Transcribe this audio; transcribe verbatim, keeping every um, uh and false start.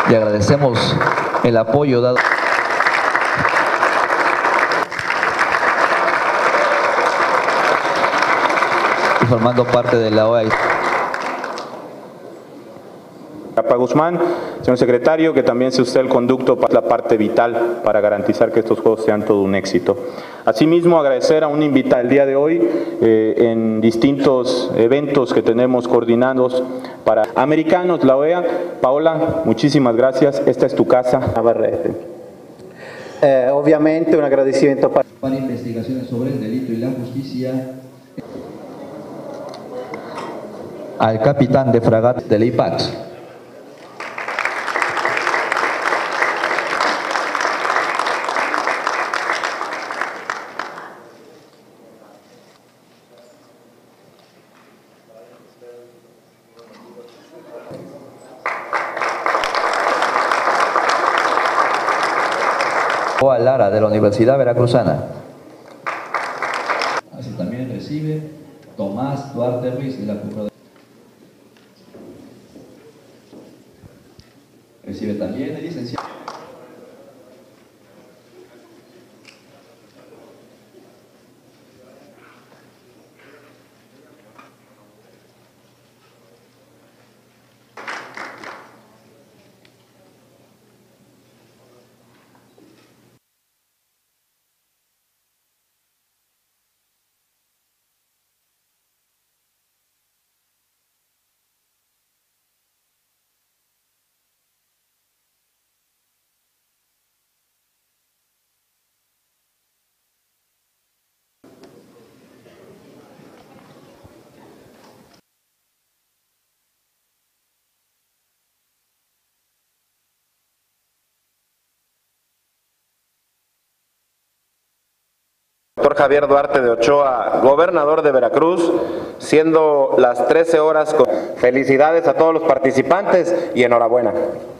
Le agradecemos el apoyo dado. Y formando parte de la O E A. Capa Guzmán, señor secretario, que también sea usted el conducto para la parte vital para garantizar que estos Juegos sean todo un éxito. Asimismo, agradecer a un invitado el día de hoy eh, en distintos eventos que tenemos coordinados para americanos, la O E A. Paola, muchísimas gracias. Esta es tu casa. Navarrete. Eh, obviamente un agradecimiento para... Para investigaciones sobre el delito y la justicia. Al capitán de fragata del I PAX. O a Lara de la Universidad Veracruzana. Así también recibe Tomás Duarte Ruiz de la Cufradía. Recibe también el licenciado. Doctor Javier Duarte de Ochoa, gobernador de Veracruz, siendo las trece horas. Felicidades a todos los participantes y enhorabuena.